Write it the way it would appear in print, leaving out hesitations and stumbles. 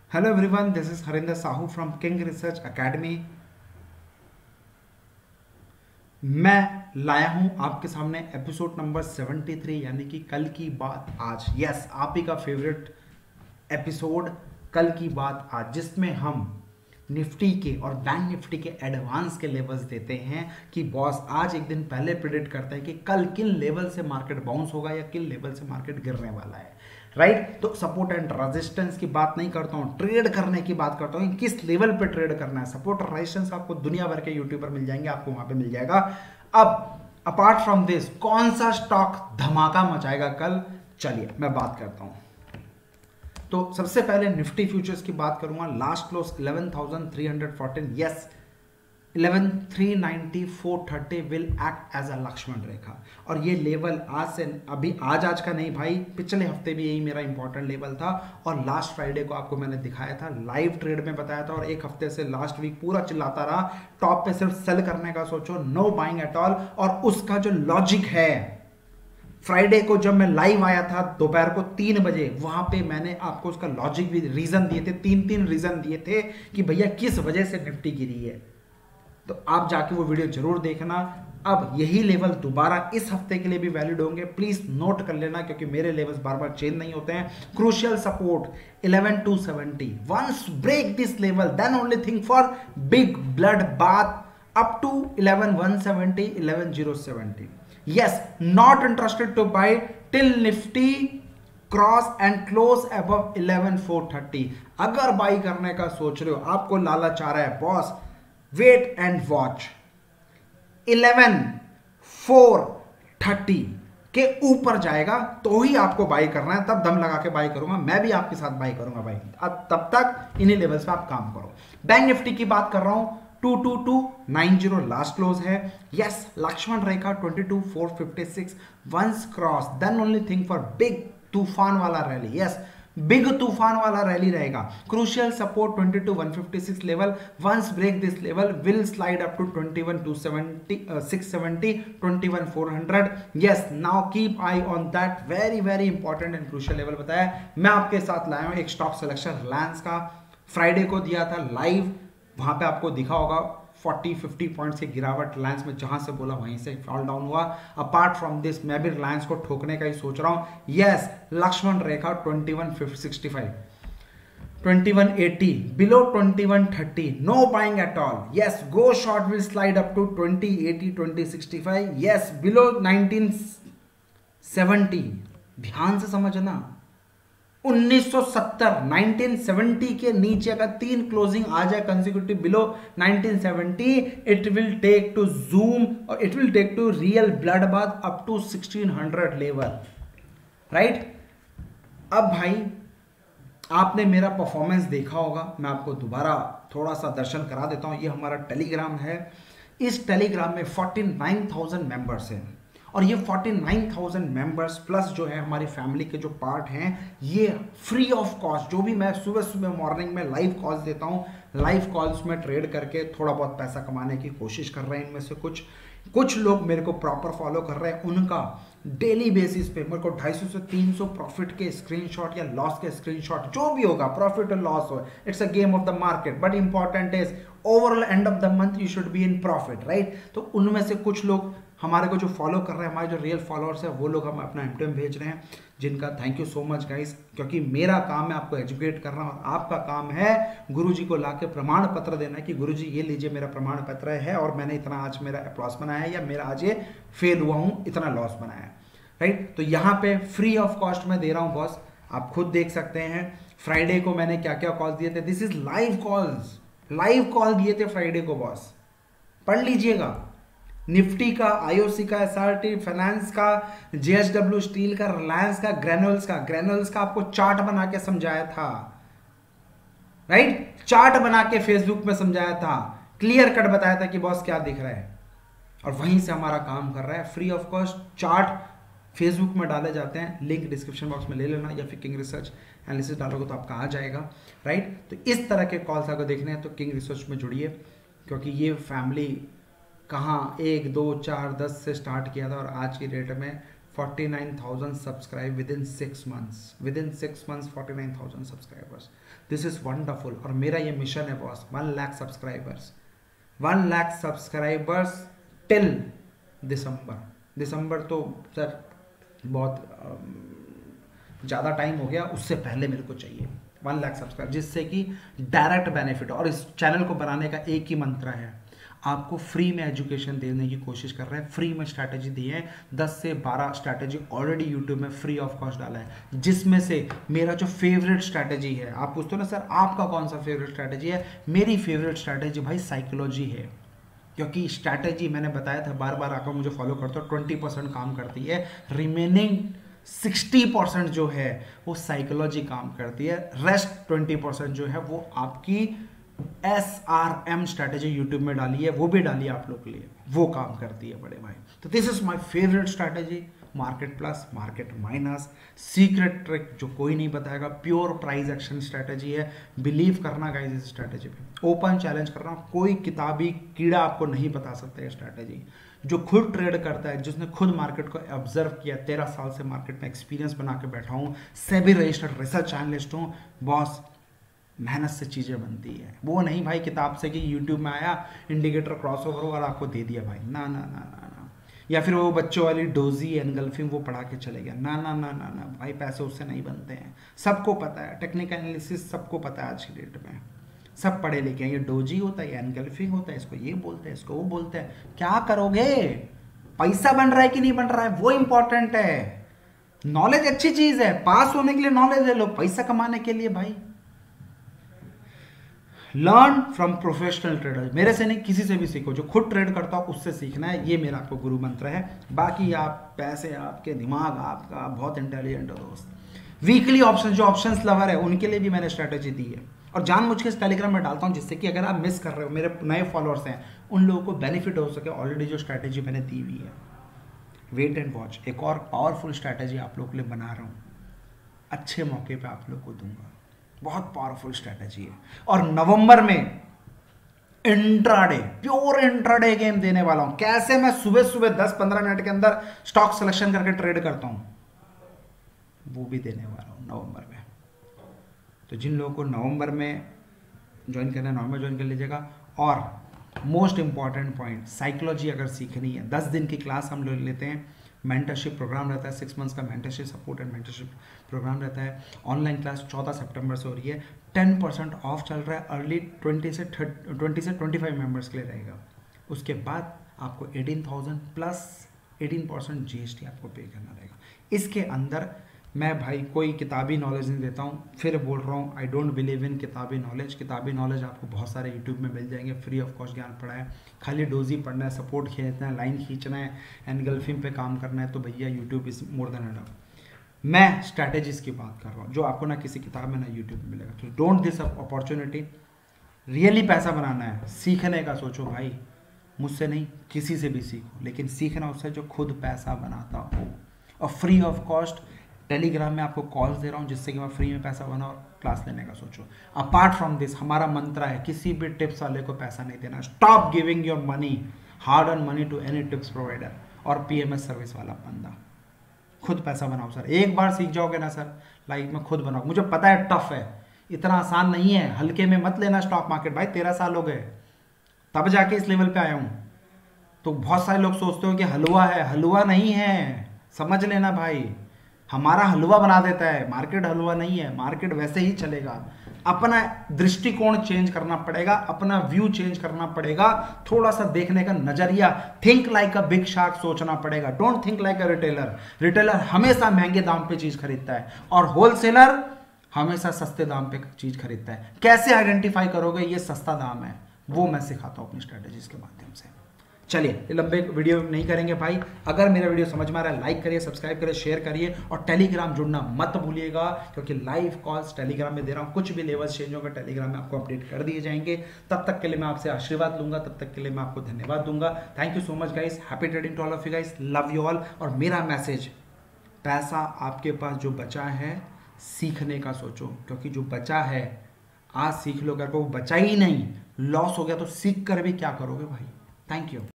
Hello everyone, this is Harinder Sahu from King Research Academy। मैं लाया हूं आपके सामने एपिसोड नंबर 73 यानी कि कल की बात आज। यस, आप ही का फेवरेट एपिसोड कल की बात आज, जिसमें हम निफ्टी के और बैंक निफ्टी के एडवांस के लेवल्स देते हैं कि बॉस आज एक दिन पहले प्रिडिक्ट करते हैं कि कल किन लेवल से मार्केट बाउंस होगा या किन लेवल से मार्केट गिरने वाला है। राइट, तो सपोर्ट एंड रेजिस्टेंस की बात नहीं करता हूं, ट्रेड करने की बात करता हूं, किस लेवल पे ट्रेड करना है। सपोर्ट और रेजिस्टेंस आपको दुनिया भर के यूट्यूबर मिल जाएंगे, आपको वहां पे मिल जाएगा। अब अपार्ट फ्रॉम दिस, कौन सा स्टॉक धमाका मचाएगा कल, चलिए मैं बात करता हूं। तो सबसे पहले निफ्टी फ्यूचर्स की बात करूंगा। Last close 11,314। Yes, 11,390,430 will act as a Lakshman rekha. और ये लेवल आज से अभी आज का नहीं भाई, पिछले हफ्ते भी यही मेरा इंपॉर्टेंट लेवल था। और लास्ट फ्राइडे को आपको मैंने दिखाया था, लाइव ट्रेड में बताया था, और एक हफ्ते से लास्ट वीक पूरा चिल्लाता रहा टॉप पे सिर्फ सेल करने का सोचो, नो बाइंग एट ऑल। और उसका जो लॉजिक है, फ्राइडे को जब मैं लाइव आया था दोपहर को 3 बजे, वहां पे मैंने आपको उसका लॉजिक भी रीजन दिए थे, तीन रीजन दिए थे कि भैया किस वजह से निफ्टी गिरी है। तो आप जाके वो वीडियो जरूर देखना। अब यही लेवल दोबारा इस हफ्ते के लिए भी वैलिड होंगे, प्लीज नोट कर लेना, क्योंकि मेरे लेवल्स बार बार चेंज नहीं होते हैं। Crucial support 11,270, once break this level then only think for big blood bath up to 11,170, 11,070। Yes, not interested to buy till Nifty cross and close above 11,430। अगर by करने का सोच रहे हो, आपको लालच आ रहा है बॉस, वेट एंड वॉच, 11,430 के ऊपर जाएगा तो ही आपको बाई करना है, तब दम लगा के बाई करूंगा, मैं भी आपके साथ बाई करूंगा भाई। अब तब तक इन्हीं लेवल्स पे आप काम करो। बैंक निफ्टी की बात कर रहा हूं, 22290 लास्ट क्लोज है। Yes, Lakshman rekha 22,456 once cross then only think for big तूफान वाला रैली। यस, बिग तूफान वाला रैली रहेगा। Crucial support 22,156 level, once break this level will slide up to 21,670, 21,400। Yes, now keep eye on that, very very important and crucial level बताया। मैं आपके साथ लाया हूं एक स्टॉक सिलेक्शन रिलायंस का, फ्राइडे को दिया था लाइव, वहां पे आपको दिखा होगा 40-50 पॉइंट्स की गिरावट रिलायंस में, जहां से बोला वहीं से फॉल डाउन हुआ। अपार्ट फ्रॉम दिस, मैं भी रिलायंस को ठोकने का ही सोच रहा हूं। Yes, Lakshman rekha 21,565, 2180, below 2130, no buying at all. Yes, go short will slide up to 2080, 2065। Yes, below 1970, ध्यान से समझना, 1970 1970 के नीचे अगर 3 क्लोजिंग आ जाए consecutive below 1970, it will take to zoom और it will take to real blood bath up to 1600 level. Right, अब भाई आपने मेरा परफॉर्मेंस देखा होगा, मैं आपको दोबारा थोड़ा सा दर्शन करा देता हूं। ये हमारा टेलीग्राम है, इस टेलीग्राम में 49,000 मेंबर्स हैं, और ये 49,000 मेंबर्स प्लस जो है हमारी फैमिली के जो पार्ट हैं, ये फ्री ऑफ कॉस्ट, जो भी मैं सुबह सुबह मॉर्निंग में लाइव कॉल्स देता हूँ, लाइव कॉल्स में ट्रेड करके थोड़ा बहुत पैसा कमाने की कोशिश कर रहे हैं। इनमें से कुछ लोग मेरे को प्रॉपर फॉलो कर रहे हैं, उनका डेली बेसिस पे मेरे को 250 से 300 प्रॉफिट के स्क्रीनशॉट या लॉस के स्क्रीनशॉट, जो भी होगा, प्रॉफिट और लॉस हो, it's a game of the market, but important is overall end of the month you should be in profit. Right, तो उनमें से कुछ लोग हमारे को जो फॉलो कर रहे हैं, हमारे जो रियल फॉलोअर्स है, वो लोग हम अपना एमटीएम भेज रहे हैं, जिनका thank you so much guys, क्योंकि मेरा काम है आपको एजुकेट करना, और आपका काम है गुरुजी को लाके प्रमाण पत्र देना कि गुरुजी ये लीजिए मेरा प्रमाण पत्र है, और मैंने इतना आज मेरा लॉस बनाया है, या मेरा आज ये फेल हुआ हूं, इतना लॉस बनाया है। राइट, तो यहाँ पे फ्री ऑफ कॉस्ट में दे रहा हूँ बॉस, आप खुद देख सकते हैं। फ्राइडे को मैंने क्या क्या कॉल्स दिए थे, this is live calls, live call दिए थे फ्राइडे को बॉस, पढ़ लीजिएगा। निफ्टी का, आईओसी का, एसआरटी फाइनेंस का, जेएसडब्ल्यू स्टील का, रिलायंस का, ग्रेनुल्स का आपको चार्ट बना के समझाया था। राइट, चार्ट बना के फेसबुक में समझाया था, क्लियर कट बताया था कि बॉस क्या दिख रहा है, और वहीं से हमारा काम कर रहा है। Free of cost chart Facebook में डाले जाते हैं, लिंक डिस्क्रिप्शन बॉक्स में ले लेना, या फिर किंग रिसर्च एनालिसिस डालोगे तो आपका आ जाएगा। राइट, तो इस तरह के कॉल्स अगर देखने हैं तो किंग रिसर्च में जुड़िए, क्योंकि ये फैमिली कहाँ 1 2 4 10 से स्टार्ट किया था, और आज की डेट में 49,000 subscribe within 6 months, within 6 months 49,000 subscribers, this is wonderful. और मेरा ये मिशन है boss, 1 lakh subscribers, 1 lakh subscribers till December तो सर बहुत ज़्यादा टाइम हो गया, उससे पहले मेरे को चाहिए 1 लाख सब्सक्राइब, जिससे कि डायरेक्ट बेनिफिट। और इस चैनल को बनाने का एक ही मंत्र है, आपको फ्री में एजुकेशन देने की कोशिश कर रहे हैं, फ्री में स्ट्रैटेजी दी है, 10 से 12 स्ट्रैटेजी ऑलरेडी यूट्यूब में फ्री ऑफ कॉस्ट डाला है, जिसमें से मेरा जो फेवरेट स्ट्रैटेजी है, आप पूछते हो ना सर आपका कौन सा फेवरेट स्ट्रैटेजी है, मेरी फेवरेट स्ट्रैटेजी भाई साइकोलॉजी है। क्योंकि स्ट्रैटेजी मैंने बताया था, बार बार आकर मुझे फॉलो करते हो, 20% काम करती है, रिमेनिंग 60% जो है वो साइकोलॉजी काम करती है, रेस्ट 20% जो है वो आपकी SRM स्ट्रैटेजी यूट्यूब में डाली है, वो भी डाली है आप लोग के लिए, वो काम करती है बड़े भाई। तो this is my favourite strategy, market plus, market minus, secret trick जो कोई नहीं बताएगा, प्योर प्राइस एक्शन स्ट्रैटेजी है। बिलीव करना गाइस इस स्ट्रैटेजी पे, ओपन चैलेंज कर रहा हूँ, कोई किताबी कीड़ा आपको नहीं बता सकता है स्ट्रैटेजी। जो खुद ट्रेड करता है, जिसने खुद मार्केट को ऑब्जर्व किया, 13 साल से मार्केट में एक्सपीरियंस बना के बैठा हूँ, सेबी रजिस्टर्ड रिसर्च एनालिस्ट हूँ बॉस, मेहनत से चीज़ें बनती है, वो नहीं भाई किताब से कि यूट्यूब में आया इंडिकेटर क्रॉस ओवर और आपको दे दिया भाई, ना ना ना ना ना, या फिर वो बच्चों वाली डोजी एनगल्फिंग वो पढ़ा के चले गया, ना ना ना ना ना भाई, पैसे उससे नहीं बनते हैं, सबको पता है, टेक्निकल एनालिसिस सबको पता है आज की डेट में, सब पढ़े लिखे हैं, ये डोजी होता है, ये एनगल्फिंग होता है, इसको ये बोलते हैं, इसको वो बोलते हैं, क्या करोगे, पैसा बन रहा है कि नहीं बन रहा है वो इंपॉर्टेंट है। नॉलेज अच्छी चीज है, पास होने के लिए नॉलेज ले लो, पैसा कमाने के लिए भाई लर्न फ्रॉम प्रोफेशनल ट्रेडर, मेरे से नहीं किसी से भी सीखो, जो खुद ट्रेड करता हो उससे सीखना है, ये मेरा आपको गुरु मंत्र है। बाकी आप पैसे, आपके दिमाग आपका बहुत इंटेलिजेंट हो दोस्त। वीकली ऑप्शन, जो ऑप्शंस लवर है उनके लिए भी मैंने स्ट्रैटेजी दी है, और जानबूझ के इस टेलीग्राम में डालता हूँ, जिससे कि अगर आप मिस कर रहे हो, मेरे नए फॉलोअर्स हैं उन लोगों को बेनिफिट हो सके। ऑलरेडी जो स्ट्रैटेजी मैंने दी हुई है, वेट एंड वॉच, एक और पावरफुल स्ट्रैटेजी आप लोगों के लिए बना रहा हूँ, अच्छे मौके पे आप लोग को दूंगा, बहुत पावरफुल स्ट्रैटेजी है। और नवंबर में इंट्राडे, प्योर इंट्राडे गेम देने वाला हूं, कैसे मैं सुबह सुबह 10-15 मिनट के अंदर स्टॉक सिलेक्शन करके ट्रेड करता हूं, वो भी देने वाला हूं नवंबर में। तो जिन लोगों को नवंबर में ज्वाइन करना है, नवंबर ज्वाइन कर लीजिएगा। और मोस्ट इंपॉर्टेंट पॉइंट, साइकोलॉजी अगर सीखनी है, 10 दिन की क्लास हम लोग लेते हैं, मेंटरशिप प्रोग्राम रहता है, 6 मंथ्स का mentorship support and mentorship program रहता है। ऑनलाइन क्लास 14 सितंबर से हो रही है, 10% ऑफ चल रहा है, अर्ली 20 से 25 मेंबर्स के लिए रहेगा। उसके बाद आपको 18,000 प्लस 18% GST आपको पे करना रहेगा। इसके अंदर मैं भाई कोई किताबी नॉलेज नहीं देता हूँ, फिर बोल रहा हूँ, आई डोंट बिलीव इन किताबी नॉलेज। किताबी नॉलेज आपको बहुत सारे यूट्यूब में मिल जाएंगे, फ्री ऑफ कॉस्ट ज्ञान पढ़ा है, खाली डोजी पढ़ना है, सपोर्ट खींचना है, लाइन खींचना है, एनगल्फिंग पे काम करना है, तो भैया YouTube is more than enough. मैं स्ट्रैटेजीज की बात कर रहा हूँ, जो आपको ना किसी किताब में ना यूट्यूब में मिलेगा। तो डोंट दिस अपॉर्चुनिटी, रियली पैसा बनाना है, सीखने का सोचो भाई, मुझसे नहीं किसी से भी सीखो, लेकिन सीखना उससे जो खुद पैसा बनाता हो। और फ्री ऑफ कॉस्ट टेलीग्राम में आपको कॉल्स दे रहा हूँ, जिससे कि मैं फ्री में पैसा बनाऊँ और क्लास लेने का सोचो। अपार्ट फ्रॉम दिस, हमारा मंत्र है, किसी भी टिप्स वाले को पैसा नहीं देना। Stop giving your money, hard earn money to any tips provider और PMS सर्विस वाला बंदा। खुद पैसा बनाओ सर, एक बार सीख जाओगे ना सर, लाइफ में खुद बनाओ। मुझे पता है टफ है, इतना आसान नहीं है, हल्के में मत लेना स्टॉक मार्केट भाई। 13 साल हो गए तब जाके इस लेवल पे आया हूँ। तो बहुत सारे लोग सोचते हो कि हलवा है, हलवा नहीं है, समझ लेना भाई। हमारा हलवा बना देता है, मार्केट हलवा नहीं है, मार्केट वैसे ही चलेगा। अपना दृष्टिकोण चेंज करना पड़ेगा, अपना व्यू चेंज करना पड़ेगा, थोड़ा सा देखने का नजरिया, think like a big shark सोचना पड़ेगा, don't think like a retailer. Retailer हमेशा महंगे दाम पे चीज खरीदता है और होलसेलर हमेशा सस्ते दाम पे चीज खरीदता है। कैसे आइडेंटिफाई करोगे ये सस्ता दाम है, वो मैं सिखाता हूं अपनी स्ट्रेटेजीज के माध्यम से। चलिए लंबे वीडियो नहीं करेंगे भाई। अगर मेरा वीडियो समझ में आ रहा है, लाइक करिए, सब्सक्राइब करिए, शेयर करिए और टेलीग्राम जुड़ना मत भूलिएगा, क्योंकि लाइव कॉल्स टेलीग्राम में दे रहा हूँ। कुछ भी लेवल्स चेंज होगा टेलीग्राम में आपको अपडेट कर दिए जाएंगे। तब तक के लिए मैं आपसे आशीर्वाद लूंगा, तब तक के लिए मैं आपको धन्यवाद दूंगा। Thank you so much guys, happy trading to all of you guys, love you all. और मेरा मैसेज, पैसा आपके पास जो बचा है सीखने का सोचो, क्योंकि जो बचा है आज सीख लो, अगर वो बचा ही नहीं, लॉस हो गया तो सीख कर भी क्या करोगे भाई। Thank you.